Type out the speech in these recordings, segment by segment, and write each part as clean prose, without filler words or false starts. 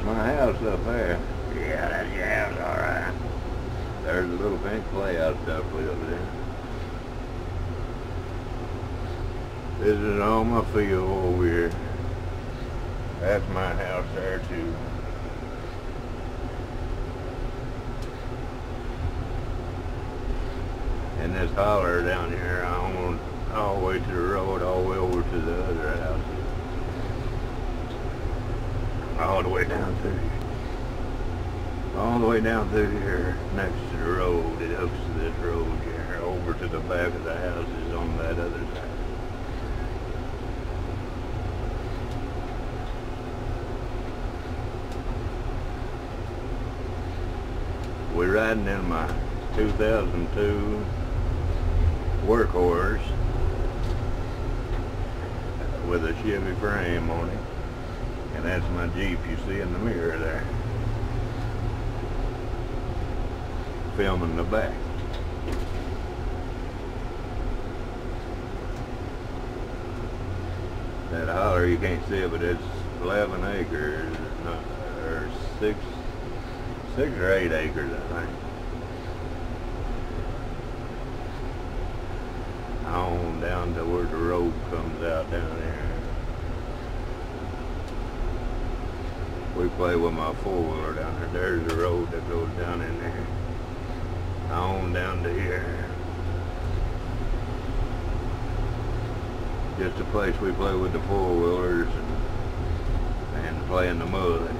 That's my house up there. Yeah, that's your house, alright. There's a little pink playhouse stuff way over there. This is all my field over here. That's my house there too. And this holler down here, I own all the way to the road, all the way over to the other houses. All the way down through here. All the way down through here, next to the road. It hooks to this road here, over to the back of the houses on that other side. We're riding in my 2002 Workhorse with a Chevy frame on it, and that's my Jeep you see in the mirror there, filming the back. That holler you can't see it, but it's 11 acres, or 6 or 8 acres, I think. On down to where the road comes out down there. We play with my four-wheeler down there. There's the road that goes down in there. On down to here. Just a place we play with the four-wheelers and play in the mud.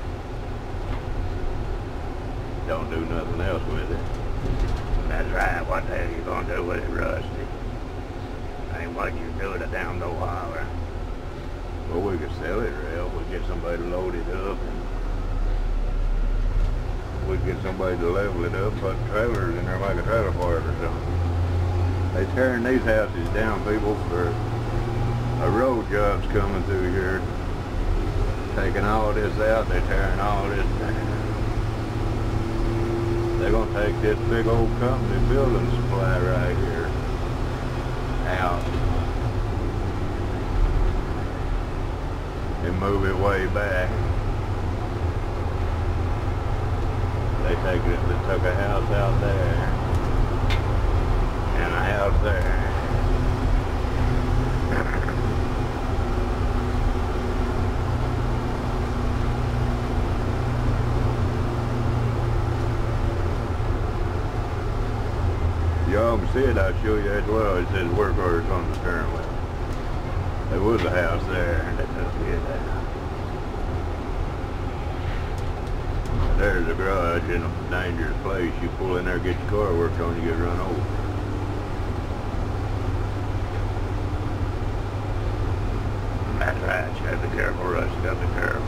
Don't do nothing else with it. That's right, what the hell you gonna do with it, Rusty? Ain't what you do to down the holler. Well, we could sell it, Ralph. We'd get somebody to load it up, and we'd get somebody to level it up, put trailers in there like a trailer park or something. They tearing these houses down, people, for a road job's coming through here. Taking all this out, they're tearing all this down. They're gonna take this big old company building supply right here out and move it way back. They took a house out there and a house there. Y'all can see it, I'll show you as well. It says Workhorse on the steering wheel. There was a house there, and they took it out. There's a garage in a dangerous place. You pull in there, get your car worked on, you get run over. That's right, you gotta be careful, Russ, you gotta be careful.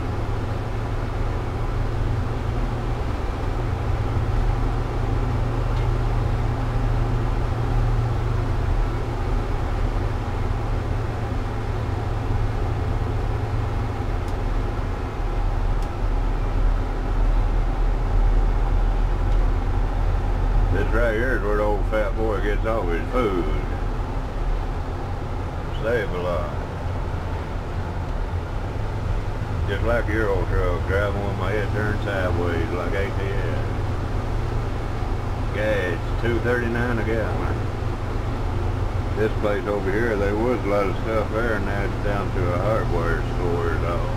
Right here is where the old fat boy gets all his food. Save a lot. Just like your old truck, driving with my head turned sideways like ATS. Gas, $2.39 a gallon. This place over here, there was a lot of stuff there, and now it's down to a hardware store at all.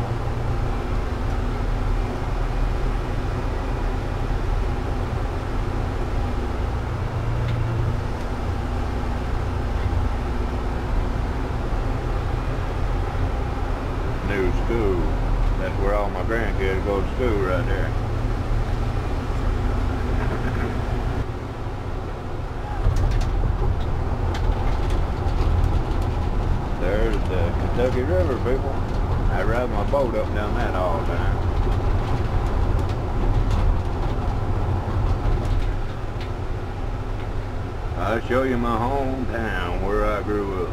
New school. That's where all my grandkids go to school right there. There's the Kentucky River, people. I ride my boat up and down that all the time. I'll show you my hometown where I grew up.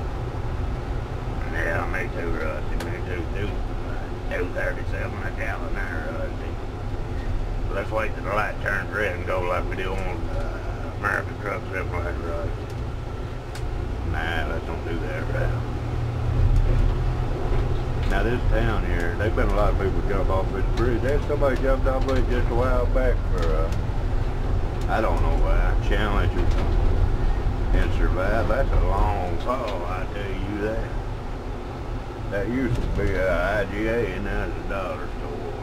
Yeah, me too, Rusty, me too. $2.37 a gallon there, Rusty. Let's wait till the light turns red and go like we do on American trucks, something like that, Rusty. Nah, let's don't do that, right? Now this town here, there's been a lot of people jump off this bridge. There's somebody jumped off it just a while back for I don't know why, challenge or something, and survived. That's a long fall, I tell you that. That used to be a IGA and now it's a dollar store.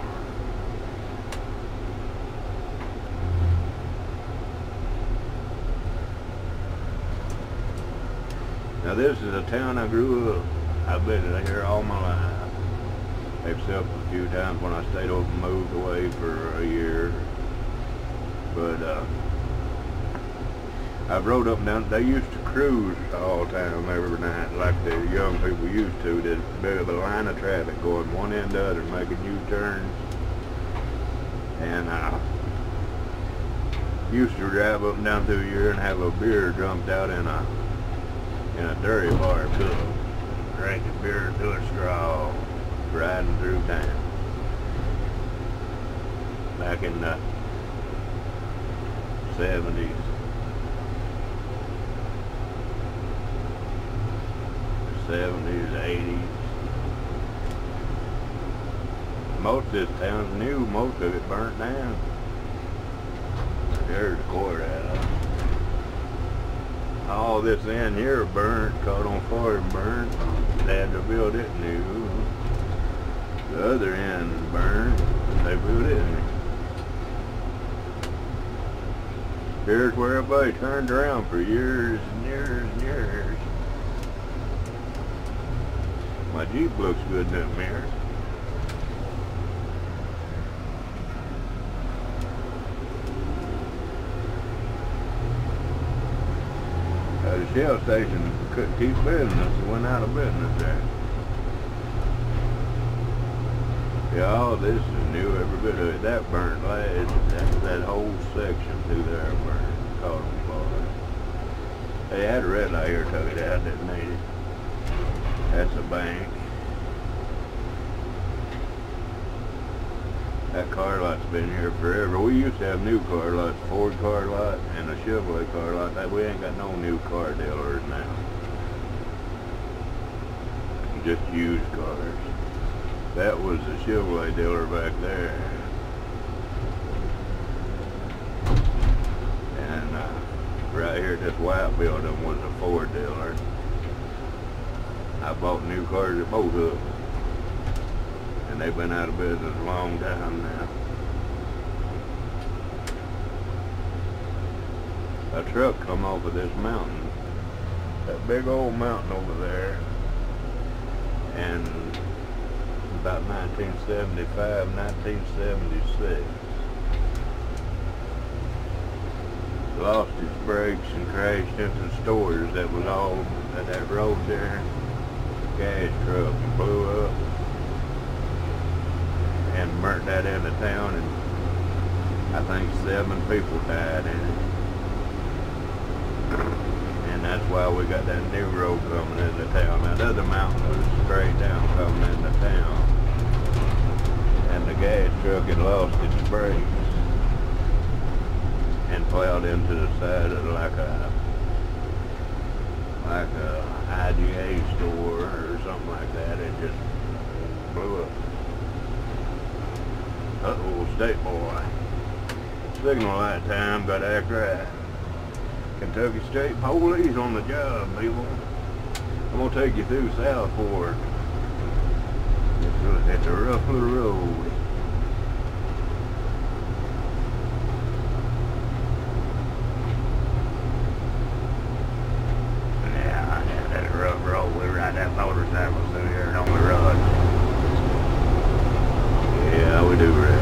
Now this is a town I grew up. I've been here all my life, except a few times when I stayed over and moved away for a year. But I've rode up and down. They used to cruise all the time, every night, like the young people used to. There's a bit of a line of traffic going one end to the other, making U-turns. And used to drive up and down through here and have a beer dumped out in a dairy bar cup, drinking beer to a straw, riding through town. Back in the 70s. 70s, 80s. Most of this town's new, most of it burnt down. There's the courthouse. All this end here burnt, caught on fire and burnt. They had to build it new. The other end burned, they built it new. Here's where everybody turned around for years and years and years. My Jeep looks good in that mirror. The Shell station couldn't keep business. It went out of business there. Yeah, all this is new, every bit of it. That burnt last. That whole section through there burned. Caught on fire. They had a red light here, took it out, didn't need it. That's a bank. That car lot's been here forever. We used to have new car lots, Ford car lot and a Chevrolet car lot. We ain't got no new car dealers now. Just used cars. That was the Chevrolet dealer back there. And right here at this white building was a Ford dealer. I bought new cars at both of them. And they've been out of business a long time now. A truck come off of this mountain, that big old mountain over there, and about 1975, 1976. Lost his brakes and crashed into stores that was all at that road there. Gas truck blew up and burnt that into town, and I think 7 people died in it. And that's why we got that new road coming into town. That other mountain was straight down coming into town, and the gas truck had lost its brakes and plowed into the side of like a IGA store or something like that. It just blew up. Uh-oh, state boy. Signal light time, gotta act right. Kentucky State Police on the job, people. I'm gonna take you through South Fork. It's a rough little road. Yeah, that's a rough road. We ride that motorcycle through here and on the road. Yeah, we do ride.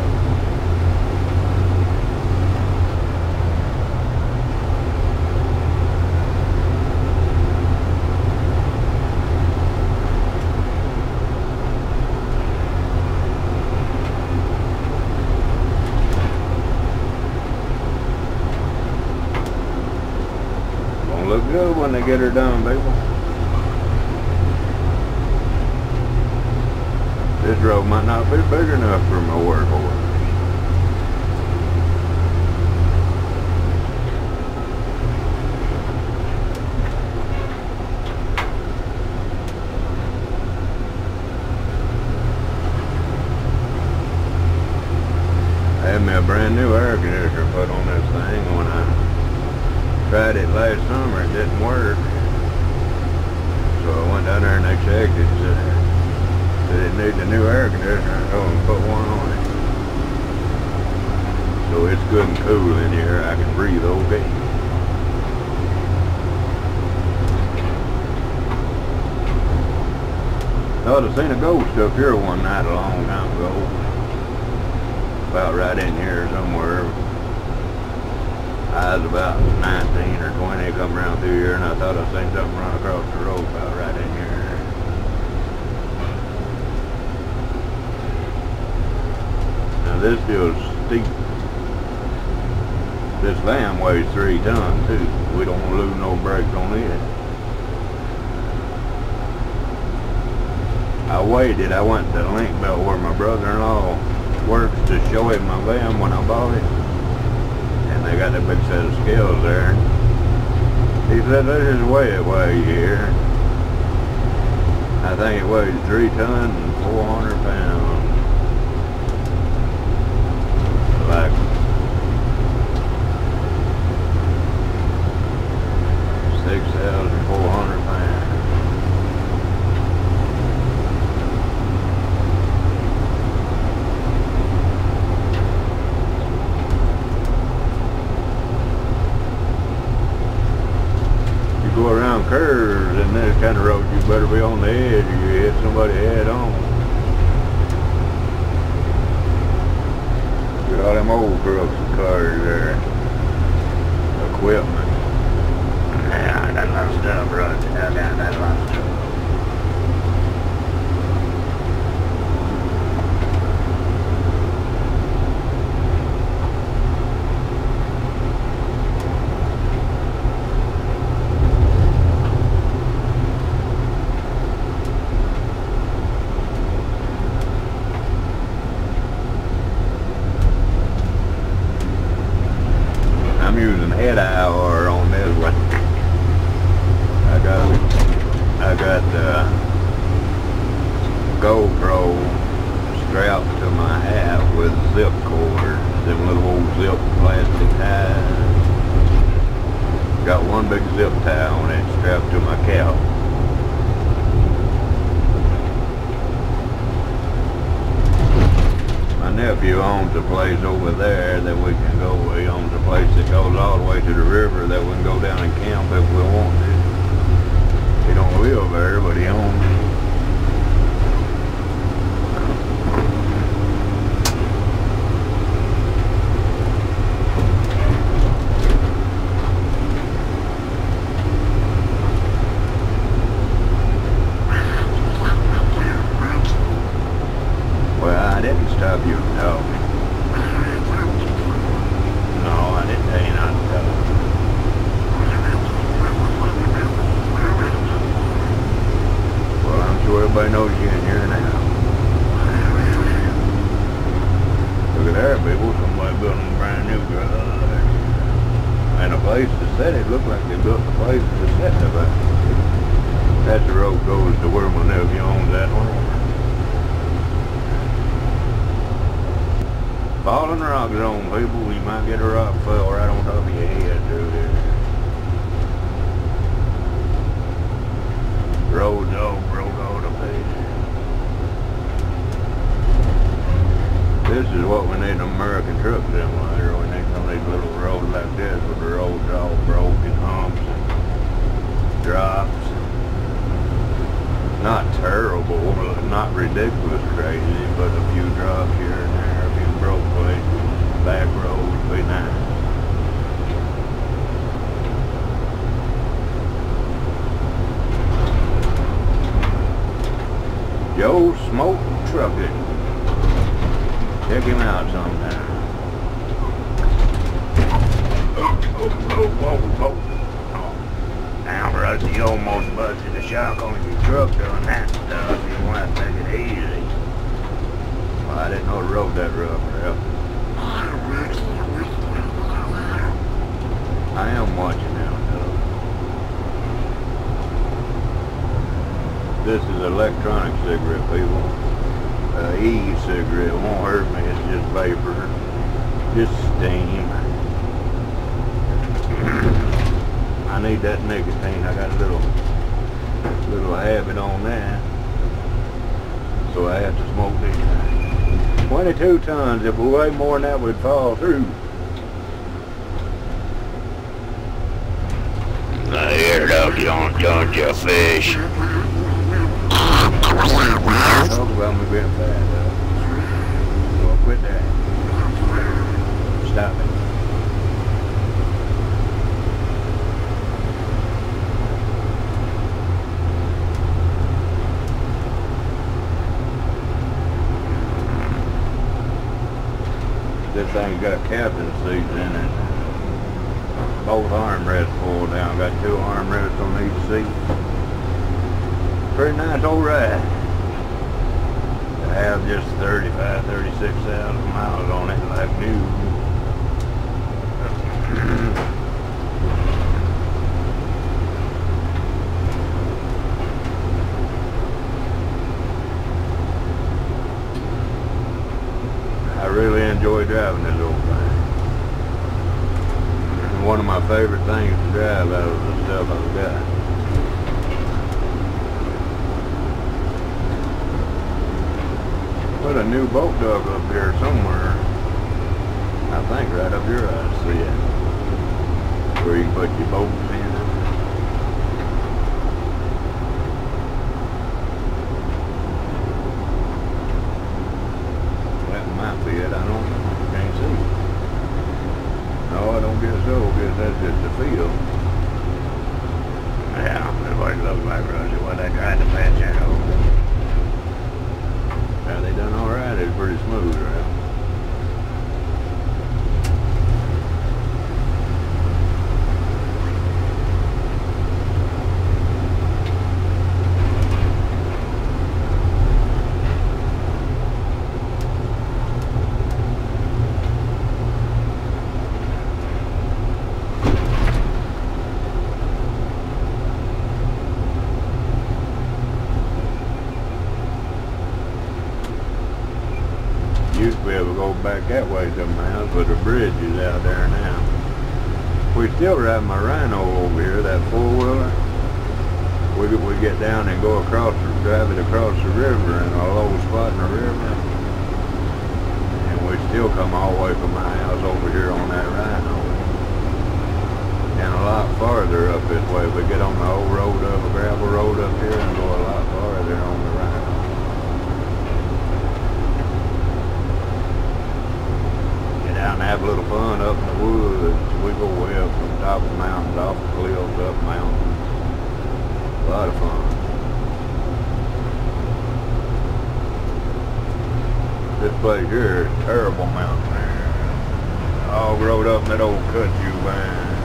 Look good when they get her done, people. This road might not be big enough for my workhorse. me a brand new air conditioner put on this thing. When I tried it last summer, it didn't work. So I went down there and they checked it and said it needed a new air conditioner. I told them to put one on it. So it's good and cool in here. I can breathe okay. I would have seen a ghost up here one night a long time ago. About right in here somewhere. I was about 19 or 20, come around through here, and I thought I seen something run across the road about right in here. Now this feels steep. This van weighs 3 tons too. We don't want to lose no brakes on it. I waited. I went to Link Belt where my brother-in-law works to show him my van when I bought it. And they got that big set of scales there. He said, this is the way it weighs here. I think it weighs 3 tons and 400 pounds. Like 6,400 pounds. Go around curves and this kind of road, you better be on the edge or you hit somebody head on. Look at all them old trucks and cars there. Equipment. Yeah, I got a lot of stuff running down that lot of stuff. I'm using head IR on this one. I got GoPro strapped to my hat with zip cord, them little old zip plastic ties. Got one big zip tie on it strapped to my cap. My nephew owns a place over there that we can go. He owns a place that goes all the way to the river that we can go down and camp if we want to. He don't live there, but he owns it. Well, I didn't stop you from talking. No, I didn't tell you not to talk. Well, I'm sure everybody knows you in here now. Look at there, people. Somebody building a brand new garage. And a place to set it. Looked like they built a place to set it. That's the road goes to where my nephew owns that one. Falling rock zone, people. You might get a rock fell right on top of your head through here. Roads all broke all to pieces. This is what we need an American truck simulator. We need some of these little roads like this with the roads all broken, humps and drops. Not terrible, not ridiculous crazy, but a few drops here and there. Broke places, back roads, be nice. Joe Smoke Trucking. Check him out sometime. Oh. Now, Rusty, you almost busted the shock on your truck doing that stuff. You want to take it easy. Well, I didn't know the road that rough, Ralph. I am watching now, though. This is electronic cigarette, people. E-cigarette won't hurt me, it's just vapor. Just steam. I need that nicotine. I got a little habit on that. So I have to smoke these. 22 tons. If we weigh more than that, we'd fall through. I hear dog, you don't you fish. Talk about me being fat, well, quit that. Stop it. This thing's got captain seats in it. Both armrests pulled down. Got 2 armrests on each seat. Pretty nice old ride. I have just 36,000 miles on it like new. I really enjoy driving this old thing. It's one of my favorite things to drive out of the stuff I've got. Put a new boat dock up here somewhere. I think right up here I see it. Where you can put your boats in. That might be it, I don't know. Can't see. No, I don't guess so. I guess that's just the field. Yeah, that's what it looks like, Rusty. What they tried to patch that hole. Yeah, they done alright. It's pretty smooth around. Used to be able to go back that way somehow, but the bridge is out there now. We still ride my Rhino over here, that 4-wheeler. We get down and go across, drive it across the river in a low spot in the river. And we still come all the way from my house over here on that Rhino. And a lot farther up this way. We get on the old road up, a gravel road up here, and go a lot farther on the Rhino. And have a little fun up in the woods. We go way up from the top of the mountains, off the cliffs, up mountains. A lot of fun. This place here is a terrible mountain there. All growed up in that old kudzu vine.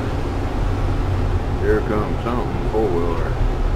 Here comes something 4-wheeler.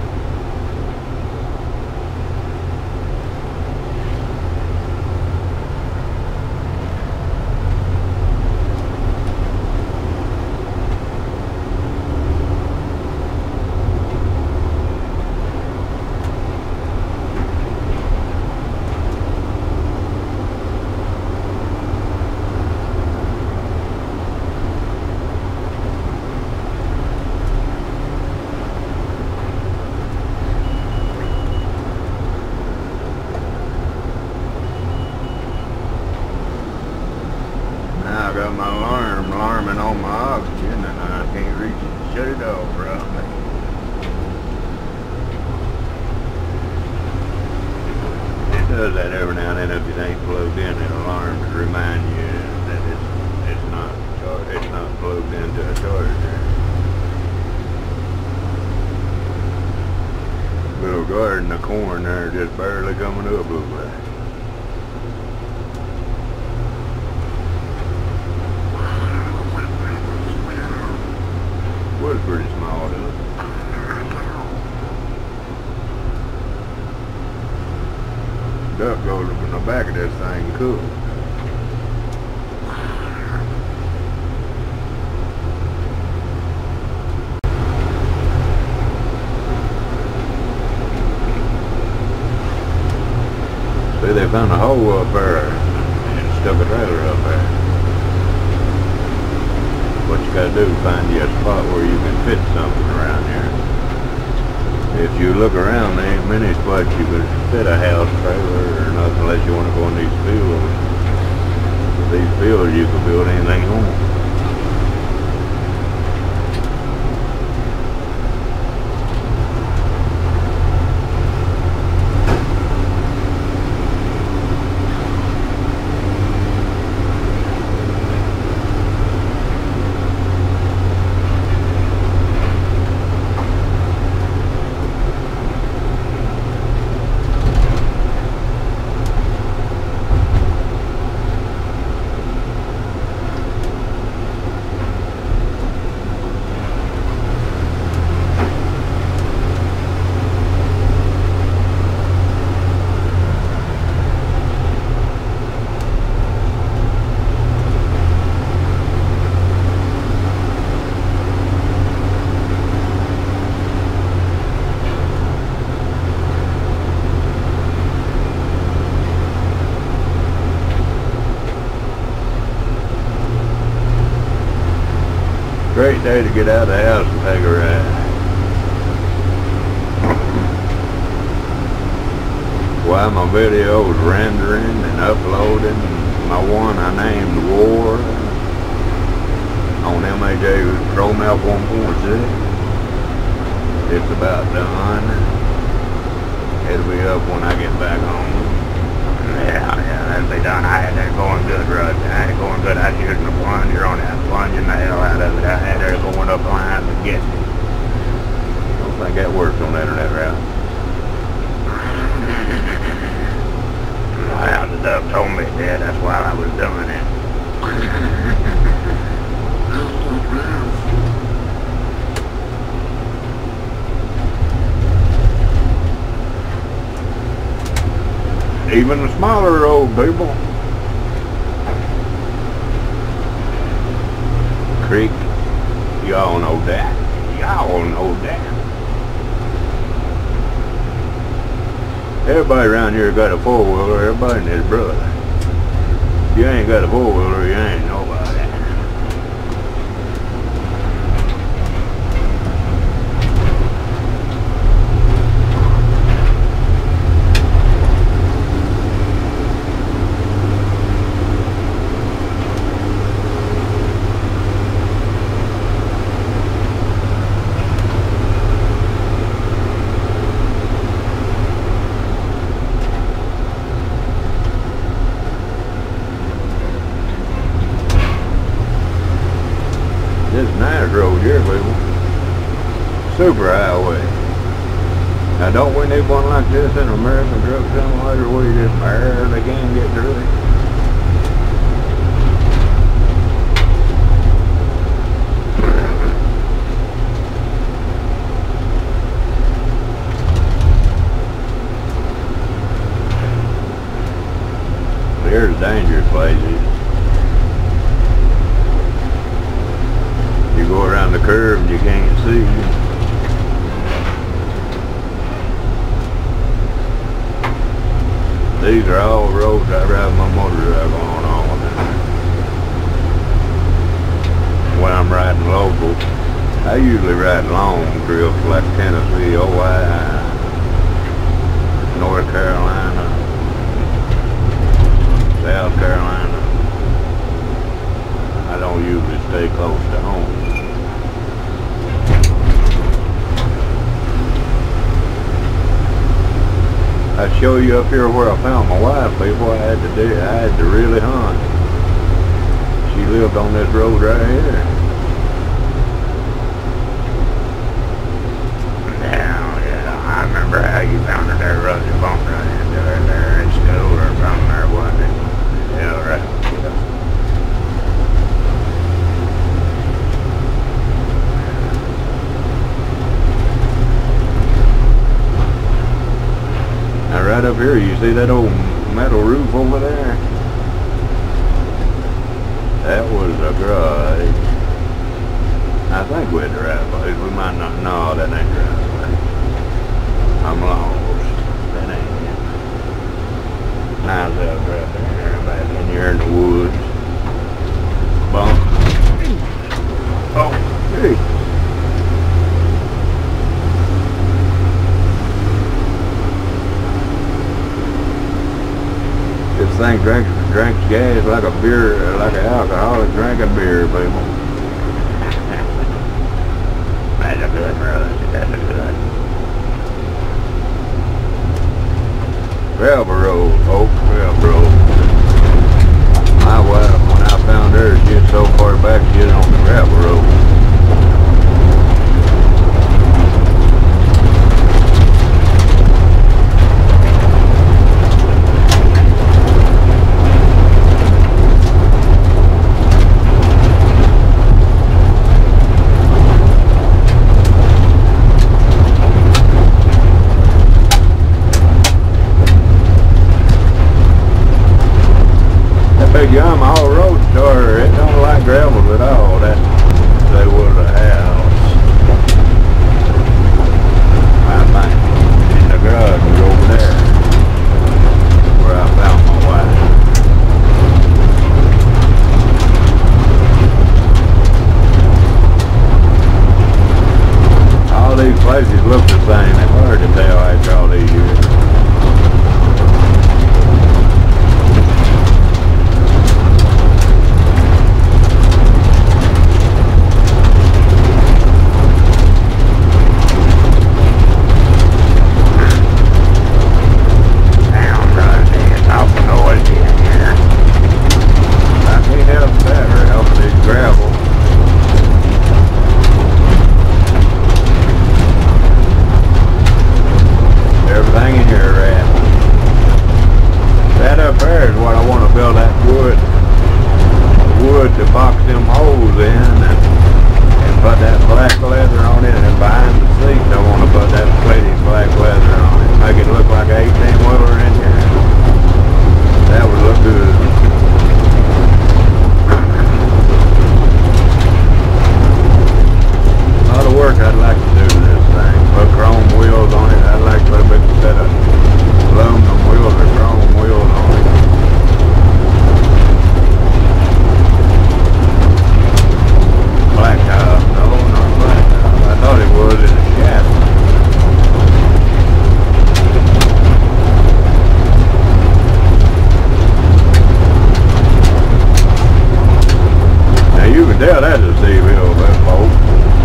Now I got my alarm alarming on my oxygen and I can't reach it to shut it off properly. It does that every now and then if it ain't plugged in. It alarms to remind you that it's not plugged into a charger. Little garden of corn there just barely coming up looks like. Was pretty small though. Duck goes up in the back of this thing cooked. See, they found a hole up there and stuck a trailer up there. gotta do is find you a spot where you can fit something around here. If you look around, there ain't many spots you could fit a house, trailer, or nothing unless you want to go in these fields. These fields you can build anything on. Great day to get out of the house and take a ride. While my video was rendering and uploading, my one I named War on MAJ Pro Map 1.6. It's about done. It'll be up when I get back home. Yeah, that'll be done. I had that going good, Rudd. I had it going good. I was using the plunger on that, plunging the hell out of it. I had her going up line to get me. Don't think that works on that or that route. Well, the dove told me it did. That's why I was doing it. Even the smaller road people. Creek, y'all know that. Y'all know that. Everybody around here got a four-wheeler, everybody and his brother. If you ain't got a four-wheeler, you ain't nobody. This is nice road here, people. Super highway. Now don't we need one like this in American Truck Simulator where you just barely can get through it? Here's dangerous places. You go around the curve and you can't see. These are all roads I ride my motorcycle on all the time. When I'm riding local, I usually ride long trips like Tennessee, Ohio, North Carolina, South Carolina. I don't usually stay close to home. I show you up here where I found my wife, people. I had to really hunt. She lived on this road right here. Yeah, I remember how you found her there, Rusty bumped right into her there in school or from there, wasn't it? Yeah, right. Yeah. Now right up here, you see that old metal roof over there? That was a garage. I think we're the right place. We might not. No, that ain't the right place. I'm lost. That ain't it. Nice out right there. Back in here in the woods. Bump. thing drinks gas like a beer, like an alcoholic drinking beer, people. That's a good road. That's a good. Gravel road, folks, gravel road. My wife, when I found her, she was so far back, she was on the gravel road. Big Yamaha Roadster, it don't like gravel at all. That they would a house. I think in the garage is over there where I found my wife. All these places look the same. It's hard to tell after all these years. To box them holes in and put that black leather on it, and behind the seat I want to put that plated black leather on it, make it look like an 18-wheeler in here. That would look good. A lot of work I'd like to do to this thing. Put chrome wheels on it. I'd like to put a big set of aluminum wheels or chrome wheels on it. Black top, no, not black top. I thought it was in a shaft. Now you can tell that's a C-wheel, that folks.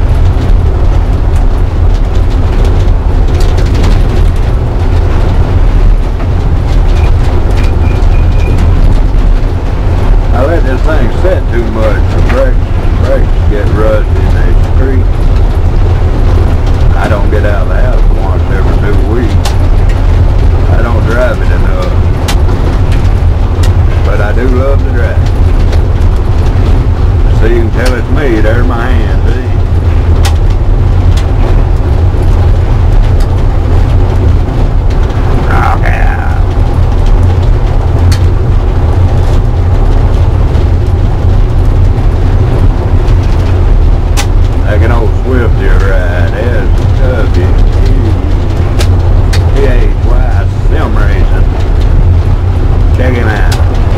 I let this thing sit too much. The brakes get rusty in the street. I don't get out of the house once every 2 weeks. I don't drive it enough. But I do love to drive. So you can tell it's me, there's my hand, see? Like an old Swift you ride, S-W-E-T-H-Y, Sim Racing. Check him out.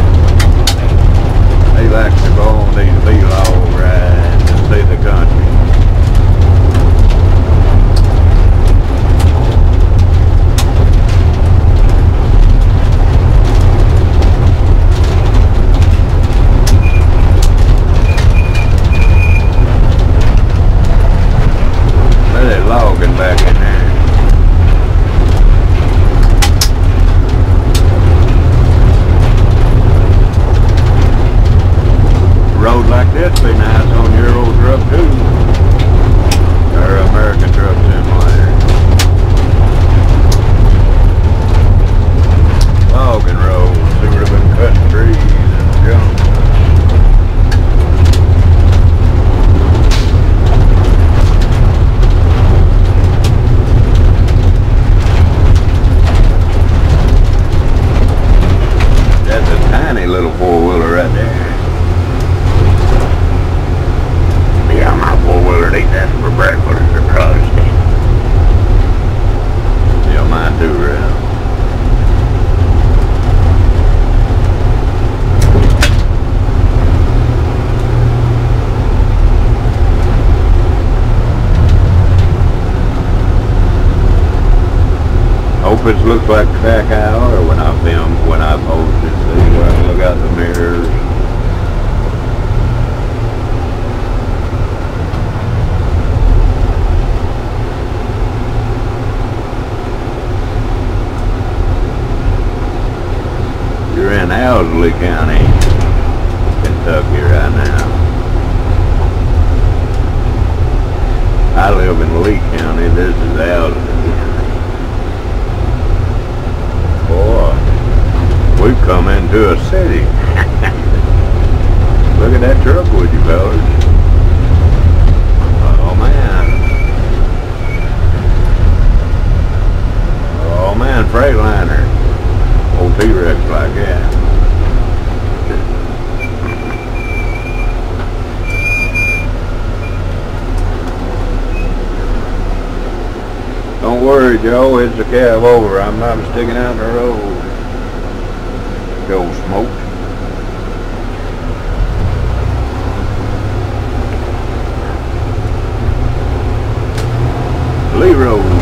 He likes to go on these V-Log rides and see the country. Logging back in there. Road like this be nice on your old truck too. Or American Truck Simulator. Logging road. See where they've been cutting trees and junk. Little four-wheeler right there. Yeah, my four-wheeler eat that for breakfast or crusty. Yeah, mine do, right? Hope it looks like crack hour when I film, when I post it. See where I can look out the mirrors. You're in Owsley County, Kentucky right now. I live in Lee County. This is Owsley County. Boy, we've come into a city. Look at that truck, would you fellas? Oh man. Oh man, Freightliner. Old T-Rex like that. Don't worry, Joe, it's a cab over. I'm not sticking out the road. Go smoke. Lee Road.